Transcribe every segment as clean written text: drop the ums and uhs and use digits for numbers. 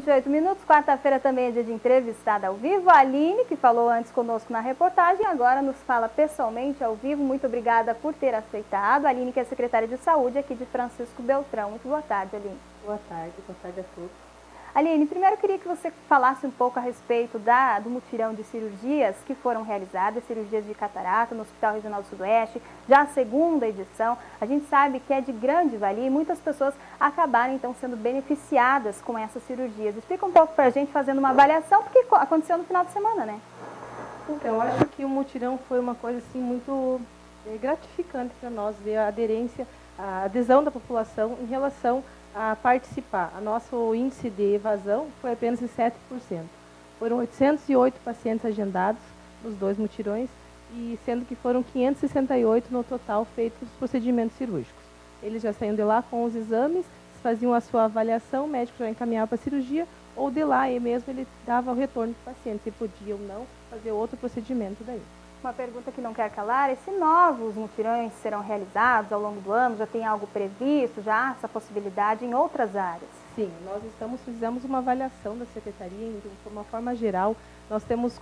28 minutos, quarta-feira também é dia de entrevistada ao vivo. A Aline, que falou antes conosco na reportagem, agora nos fala pessoalmente ao vivo. Muito obrigada por ter aceitado. A Aline, que é secretária de Saúde aqui de Francisco Beltrão. Muito boa tarde, Aline. Boa tarde a todos. Aline, primeiro eu queria que você falasse um pouco a respeito do mutirão de cirurgias que foram realizadas, cirurgias de catarata no Hospital Regional do Sudoeste, já a segunda edição. A gente sabe que é de grande valia e muitas pessoas acabaram então sendo beneficiadas com essas cirurgias. Explica um pouco para a gente, fazendo uma avaliação, porque aconteceu no final de semana, né? Então, eu acho que o mutirão foi uma coisa assim muito gratificante para nós, ver a aderência, a adesão da população em relação a participar. O nosso índice de evasão foi apenas de 7%. Foram 808 pacientes agendados nos dois mutirões, e sendo que foram 568 no total feitos os procedimentos cirúrgicos. Eles já saíam de lá com os exames, faziam a sua avaliação, o médico já encaminhava para a cirurgia, ou de lá e mesmo ele dava o retorno para o paciente, se podia ou não fazer outro procedimento daí. Uma pergunta que não quer calar é se novos mutirões serão realizados ao longo do ano, já tem algo previsto, já há essa possibilidade em outras áreas? Sim, nós fizemos uma avaliação da Secretaria, de uma forma geral, nós temos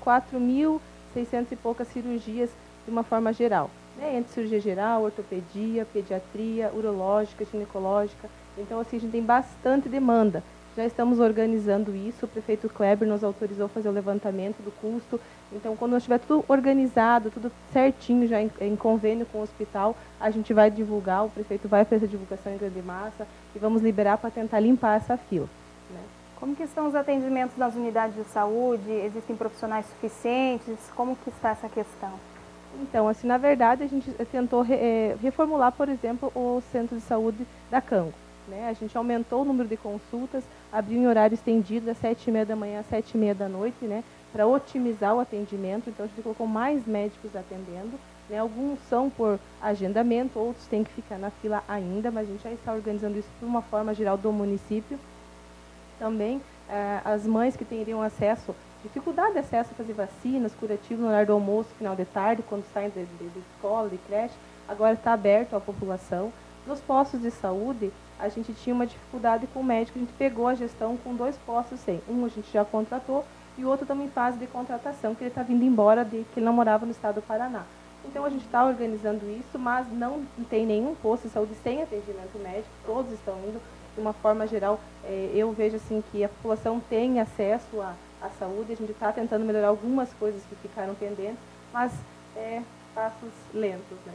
4.600 e poucas cirurgias de uma forma geral, né? Entre cirurgia geral, ortopedia, pediatria, urológica, ginecológica, então assim, a gente tem bastante demanda. Já estamos organizando isso, o prefeito Kleber nos autorizou a fazer o levantamento do custo. Então, quando nós tiver tudo organizado, tudo certinho, já em convênio com o hospital, a gente vai divulgar, o prefeito vai fazer a divulgação em grande massa e vamos liberar para tentar limpar essa fila, né? Como que estão os atendimentos nas unidades de saúde? Existem profissionais suficientes? Como que está essa questão? Então, assim, na verdade, a gente tentou reformular, por exemplo, o centro de saúde da Cango. Né? A gente aumentou o número de consultas, abriu em horário estendido das 7h30 da manhã às 7h30 da noite, né? Para otimizar o atendimento. Então, a gente colocou mais médicos atendendo, né? Alguns são por agendamento, outros têm que ficar na fila ainda, mas a gente já está organizando isso de uma forma geral do município. Também, as mães que teriam acesso, dificuldade de acesso a fazer vacinas, curativos no horário do almoço, final de tarde, quando saem de escola, de creche, agora está aberto à população. Nos postos de saúde, a gente tinha uma dificuldade com o médico, a gente pegou a gestão com 2 postos sem. Um a gente já contratou e o outro também em fase de contratação, que ele está vindo embora, que ele não morava no estado do Paraná. Então, a gente está organizando isso, mas não tem nenhum posto de saúde sem atendimento médico, todos estão indo. De uma forma geral, eu vejo assim que a população tem acesso à saúde, a gente está tentando melhorar algumas coisas que ficaram pendentes, mas passos lentos, né?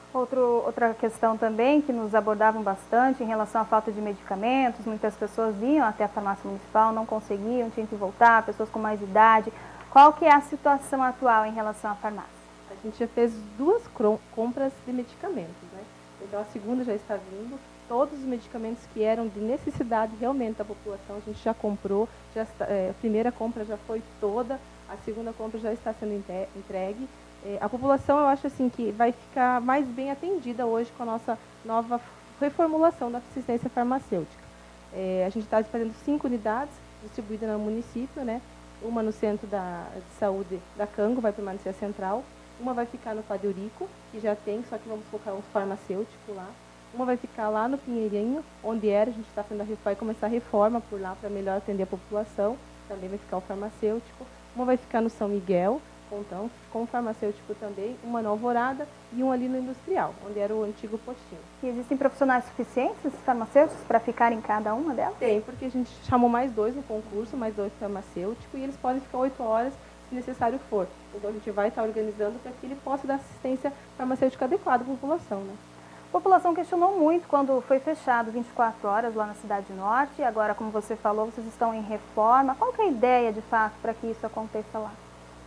Outra questão também que nos abordavam bastante em relação à falta de medicamentos, muitas pessoas iam até a farmácia municipal, não conseguiam, tinham que voltar, pessoas com mais idade. Qual que é a situação atual em relação à farmácia? A gente já fez 2 compras de medicamentos, né? Então a segunda já está vindo, todos os medicamentos que eram de necessidade realmente da população, a gente já comprou, a primeira compra já foi toda, a segunda compra já está sendo entregue. A população, eu acho assim, que vai ficar mais bem atendida hoje com a nossa nova reformulação da assistência farmacêutica. A gente está fazendo 5 unidades distribuídas no município, né? Uma no centro de saúde da Cango, vai permanecer a central. Uma vai ficar no Padre Eurico, que já tem, só que vamos colocar um farmacêutico lá. Uma vai ficar lá no Pinheirinho, onde a gente está fazendo vai começar a reforma por lá para melhor atender a população. Também vai ficar o farmacêutico. Uma vai ficar no São Miguel, então, com o farmacêutico também, uma na Alvorada e um ali no Industrial, onde era o antigo postinho. E existem profissionais suficientes, farmacêuticos, para ficar em cada uma delas? Tem, porque a gente chamou mais 2 no concurso, mais 2 farmacêuticos, e eles podem ficar 8 horas se necessário for. Então, a gente vai estar organizando para que ele possa dar assistência farmacêutica adequada à população, né? A população questionou muito quando foi fechado 24 horas lá na Cidade Norte, e agora, como você falou, vocês estão em reforma. Qual que é a ideia, de fato, para que isso aconteça lá?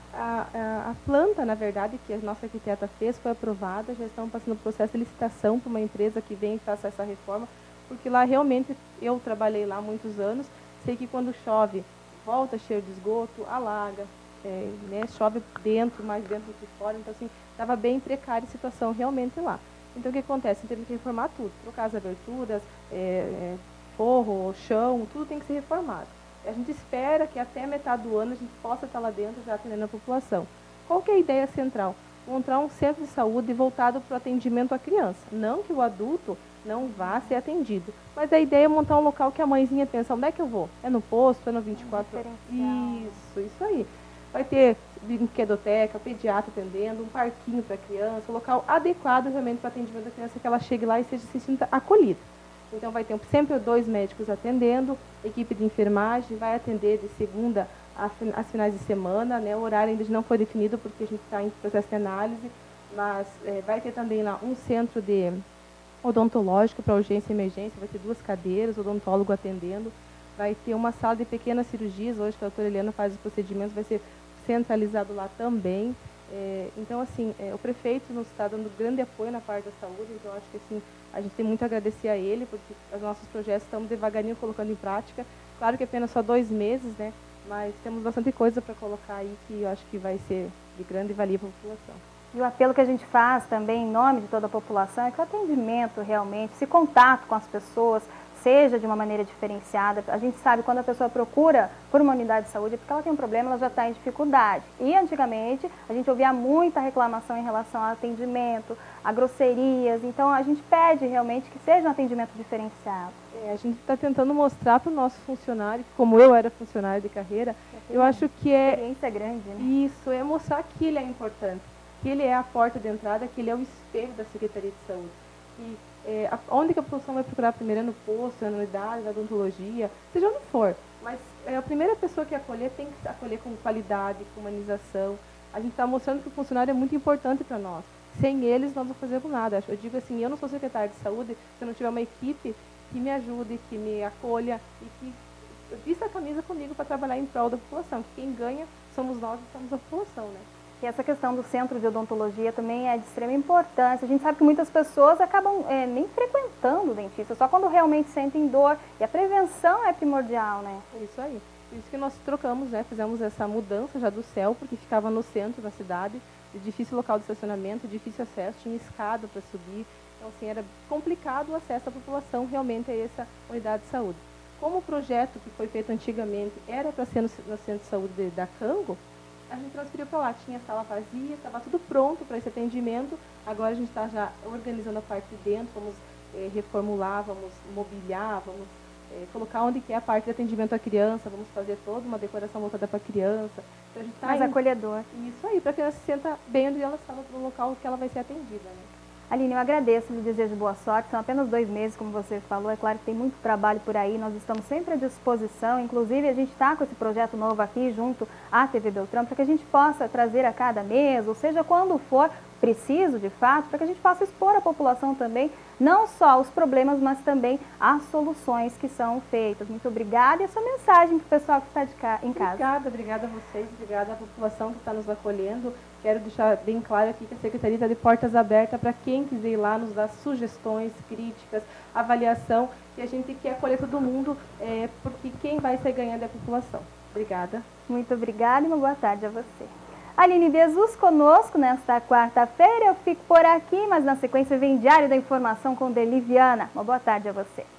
A planta, na verdade, que a nossa arquiteta fez, foi aprovada, já estamos passando o processo de licitação para uma empresa que vem e faça essa reforma, porque lá realmente, eu trabalhei lá há muitos anos, sei que quando chove, volta cheio de esgoto, alaga, né, chove dentro, mais dentro do que fora, então assim, estava bem precária a situação realmente lá. Então o que acontece? Temos que reformar tudo, trocar as aberturas, forro, chão, tudo tem que ser reformado. A gente espera que até metade do ano a gente possa estar lá dentro já atendendo a população. Qual que é a ideia central? montar um centro de saúde voltado para o atendimento à criança. Não que o adulto não vá ser atendido, mas a ideia é montar um local que a mãezinha pensa, onde é que eu vou? É no posto, é no 24 horas? Isso aí. Vai ter brinquedoteca, pediatra atendendo, um parquinho para a criança, um local adequado realmente para o atendimento da criança, que ela chegue lá e se sinta acolhida. Então vai ter sempre 2 médicos atendendo, equipe de enfermagem, vai atender de segunda às finais de semana, né? O horário ainda não foi definido porque a gente está em processo de análise, mas vai ter também lá um centro de odontológico para urgência e emergência, vai ter 2 cadeiras, odontólogo atendendo, vai ter uma sala de pequenas cirurgias, hoje que a doutora Eliana faz os procedimentos, vai ser centralizado lá também. Então, assim, o prefeito nos está dando grande apoio na parte da saúde, então acho que assim, a gente tem muito a agradecer a ele, porque os nossos projetos estamos devagarinho colocando em prática. Claro que apenas só 2 meses, né? Mas temos bastante coisa para colocar aí que eu acho que vai ser de grande valia para a população. E o apelo que a gente faz também em nome de toda a população é que o atendimento realmente, esse contato com as pessoas, seja de uma maneira diferenciada. A gente sabe quando a pessoa procura por uma unidade de saúde é porque ela tem um problema, ela já está em dificuldade. E antigamente a gente ouvia muita reclamação em relação ao atendimento, a grosserias, então a gente pede realmente que seja um atendimento diferenciado. A gente está tentando mostrar para o nosso funcionário, como eu era funcionário de carreira, eu acho que a experiência grande, né? Isso, é mostrar que ele é importante, que ele é a porta de entrada, que ele é o espelho da Secretaria de Saúde. E onde que a população vai procurar primeiro? É no posto, é na unidade, na odontologia, seja onde for. Mas a primeira pessoa que acolher tem que acolher com qualidade, com humanização. A gente está mostrando que o funcionário é muito importante para nós. Sem eles, nós não fazemos nada. Eu digo assim, eu não sou secretária de saúde se eu não tiver uma equipe que me ajude, que me acolha e que vista a camisa comigo para trabalhar em prol da população. Que quem ganha somos nós e somos a população, né? E essa questão do centro de odontologia também é de extrema importância. A gente sabe que muitas pessoas acabam nem frequentando o dentista, só quando realmente sentem dor. E a prevenção é primordial, né? É isso aí. Por isso que nós trocamos, né? Fizemos essa mudança já do CEL, porque ficava no centro da cidade, de difícil local de estacionamento, difícil acesso, tinha escada para subir. Então, assim, era complicado o acesso à população realmente a essa unidade de saúde. Como o projeto que foi feito antigamente era para ser no centro de saúde da Cango, a gente transferiu para lá, tinha sala vazia, estava tudo pronto para esse atendimento. Agora a gente está já organizando a parte de dentro, vamos reformular, vamos mobiliar, vamos colocar onde que é a parte de atendimento à criança, vamos fazer toda uma decoração voltada para a criança. Então, a gente tá mais acolhedor. Isso aí, para a criança se sentar bem onde ela estava, no local que ela vai ser atendida, né? Aline, eu agradeço, lhe desejo boa sorte. São apenas 2 meses, como você falou. É claro que tem muito trabalho por aí, nós estamos sempre à disposição. Inclusive, a gente está com esse projeto novo aqui, junto à TV Beltrão, para que a gente possa trazer a cada mês, ou seja, quando for preciso, de fato, para que a gente possa expor à população também, não só os problemas, mas também as soluções que são feitas. Muito obrigada e a sua mensagem para o pessoal que está em casa. Obrigada a vocês, obrigada à população que está nos acolhendo. Quero deixar bem claro aqui que a Secretaria está de portas abertas para quem quiser ir lá nos dar sugestões, críticas, avaliação, e a gente quer acolher todo mundo, porque quem vai ser ganhando é a população. Obrigada. Muito obrigada e uma boa tarde a você. Aline Jesus conosco nesta quarta-feira. Eu fico por aqui, mas na sequência vem Diário da Informação com Deliviana. Uma boa tarde a você.